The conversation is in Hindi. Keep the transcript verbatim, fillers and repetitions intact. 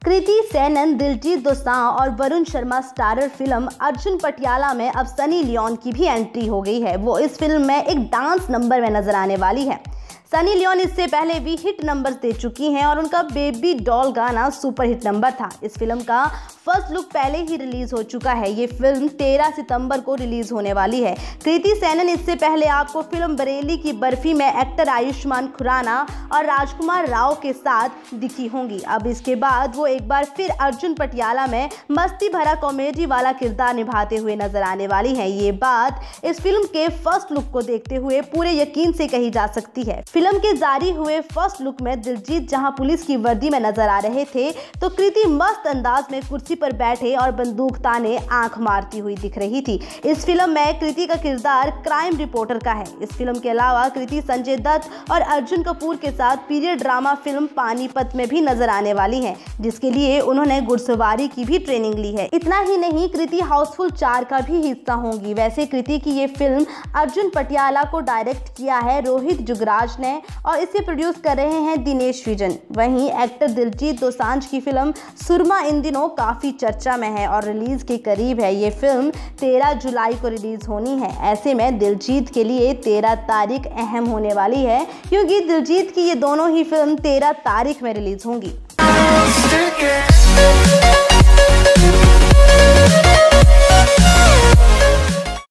कृति सेनन, दिलजीत दोसांझ और वरुण शर्मा स्टारर फिल्म अर्जुन पटियाला में अब सनी लियोन की भी एंट्री हो गई है। वो इस फिल्म में एक डांस नंबर में नजर आने वाली है। सनी लियोन इससे पहले भी हिट नंबर्स दे चुकी हैं और उनका बेबी डॉल गाना सुपर हिट नंबर था। इस फिल्म का फर्स्ट लुक पहले ही रिलीज हो चुका है। ये फिल्म तेरह सितंबर को रिलीज होने वाली है। कृति सेनन इससे पहले आपको फिल्म बरेली की बर्फी में एक्टर आयुष्मान खुराना और राजकुमार राव के साथ दिखी होंगी। अब इसके बाद वो एक बार फिर अर्जुन पटियाला में मस्ती भरा कॉमेडी वाला किरदार निभाते हुए नजर आने वाली हैं। ये बात इस फिल्म के फर्स्ट लुक को देखते हुए पूरे यकीन से कही जा सकती है। फिल्म के जारी हुए फर्स्ट लुक में दिलजीत जहां पुलिस की वर्दी में नजर आ रहे थे, तो कृति मस्त अंदाज में कुर्सी पर बैठे और बंदूक ताने आंख मारती हुई दिख रही थी। इस फिल्म में कृति का किरदार क्राइम रिपोर्टर का है। इस फिल्म के अलावा कृति संजय दत्त और अर्जुन कपूर के साथ पीरियड ड्रामा फिल्म पानीपत में भी नजर आने वाली हैं, जिसके लिए उन्होंने घुड़सवारी की भी ट्रेनिंग ली है। इतना ही नहीं, कृति हाउसफुल चार का भी हिस्सा होंगी। वैसे कृति की ये फिल्म अर्जुन पटियाला को डायरेक्ट किया है रोहित जुगराज ने और इसे प्रोड्यूस कर रहे हैं दिनेश विजन। वहीं एक्टर दिलजीत दोसांझ की फिल्म सुरमा इन दिनों काफी चर्चा में है और रिलीज के करीब है। ये फिल्म तेरह जुलाई को रिलीज होनी है। ऐसे में दिलजीत के लिए तेरह तारीख अहम होने वाली है, क्योंकि दिलजीत की ये दोनों ही फिल्म तेरह तारीख में रिलीज होंगी।